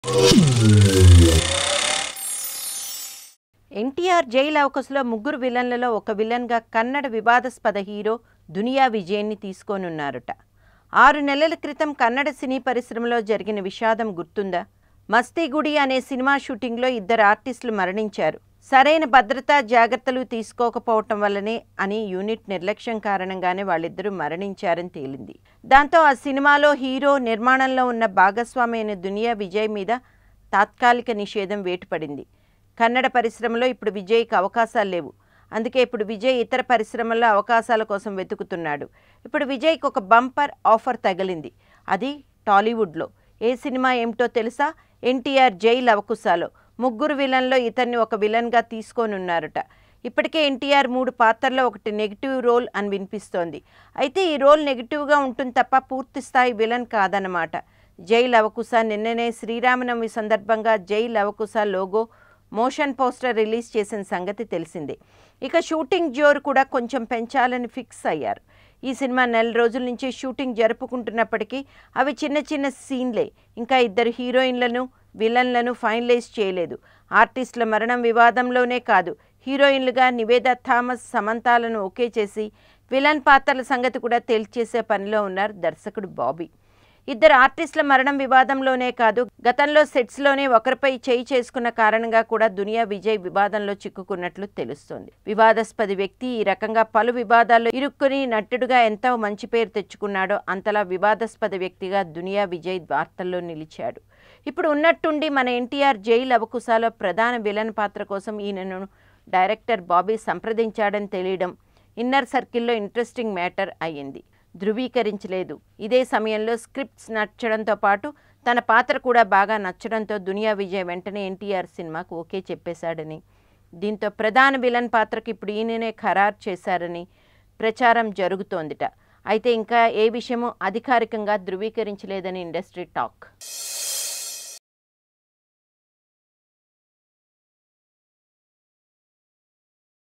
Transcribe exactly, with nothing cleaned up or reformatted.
NTR jail అవకాశంలో ముగ్గురు విలన్లలో ఒక విలన్గా కన్నడ వివాదాస్పద హీరో దునియా విజయ్ని తీసుకోనున్నారట. ఆరు నెలల క్రితం కన్నడ సినీ పరిశ్రమలో జరిగిన విషాదం గుర్తుందా? మస్తీగుడి అనే సినిమా షూటింగ్లో ఇద్దరు ఆర్టిస్టులు మరణించారు. సరైన భద్రతా జాగ్రత్తలు తీసుకోకపోవటం వల్లనే అని యూనిట్ నిర్లక్ష్యం కారణంగానే వాళ్ళిద్దరూ మరణించారని తేలింది. దాంతో ఆ సినిమాలో హీరో నిర్మాణంలో ఉన్న భాగస్వామి అయిన దునియా విజయ్ మీద తాత్కాలిక నిషేధం వేటుపడింది. కన్నడ పరిశ్రమలో ఇప్పుడు విజయ్కి అవకాశాలు లేవు. అందుకే ఇప్పుడు విజయ్ ఇతర పరిశ్రమల్లో అవకాశాల కోసం వెతుకుతున్నాడు. ఇప్పుడు విజయ్కి ఒక బంపర్ ఆఫర్ తగిలింది. అది టాలీవుడ్లో. ఏ సినిమా ఏమిటో తెలుసా? ఎన్టీఆర్ జైలు అవకాశాలో ముగ్గురు విలన్లో ఇతన్ని ఒక విలన్గా తీసుకోనున్నారట. ఇప్పటికే ఎన్టీఆర్ మూడు పాత్రల్లో ఒకటి నెగిటివ్ రోల్ అని వినిపిస్తోంది. అయితే ఈ రోల్ నెగిటివ్గా ఉంటుంది తప్ప పూర్తి స్థాయి విలన్ కాదన్నమాట. జైలు అవకాశ నిన్ననే శ్రీరామనవమి సందర్భంగా జైలు అవకాశ లోగో మోషన్ పోస్టర్ రిలీజ్ చేసిన సంగతి తెలిసిందే. ఇక షూటింగ్ జోరు కూడా కొంచెం పెంచాలని ఫిక్స్ అయ్యారు. ఈ సినిమా నెల రోజుల నుంచి షూటింగ్ జరుపుకుంటున్నప్పటికీ అవి చిన్న చిన్న సీన్లే. ఇంకా ఇద్దరు హీరోయిన్లను విలన్లను ఫైనలైజ్ చేయలేదు. ఆర్టిస్టుల మరణం వివాదంలోనే కాదు, హీరోయిన్లుగా నివేదా థామస్ సమంతాలను ఓకే చేసి విలన్ పాత్రల సంగతి కూడా తేల్చేసే పనిలో ఉన్నారు దర్శకుడు బాబీ. ఇద్దరు ఆర్టిస్టుల మరణం వివాదంలోనే కాదు, గతంలో సెట్స్లోనే ఒకరిపై చేయి చేసుకున్న కారణంగా కూడా దునియా విజయ్ వివాదంలో చిక్కుకున్నట్లు తెలుస్తోంది. వివాదాస్పద వ్యక్తి ఈ రకంగా పలు వివాదాల్లో ఇరుక్కుని నటుడుగా ఎంతో మంచి పేరు తెచ్చుకున్నాడో అంతలా వివాదాస్పద వ్యక్తిగా దునియా విజయ్ వార్తల్లో నిలిచాడు. ఇప్పుడు ఉన్నట్టుండి మన ఎన్టీఆర్ జైలు అవకాశాలో ప్రధాన విలన్ పాత్ర కోసం ఈయనను డైరెక్టర్ బాబీ సంప్రదించాడని తెలియడం ఇన్నర్ సర్కిల్లో ఇంట్రెస్టింగ్ మ్యాటర్ అయ్యింది. ధృవీకరించలేదు. ఇదే సమయంలో స్క్రిప్ట్స్ నచ్చడంతో పాటు తన పాత్ర కూడా బాగా నచ్చడంతో దునియా విజయ్ వెంటనే ఎన్టీఆర్ సినిమాకు ఓకే చెప్పేశాడని, దీంతో ప్రధాన విలన్ పాత్రకు ఇప్పుడు ఈయననే ఖరారు చేశారని ప్రచారం జరుగుతోందిట. అయితే ఇంకా ఏ విషయమూ అధికారికంగా ధృవీకరించలేదని ఇండస్ట్రీ టాక్.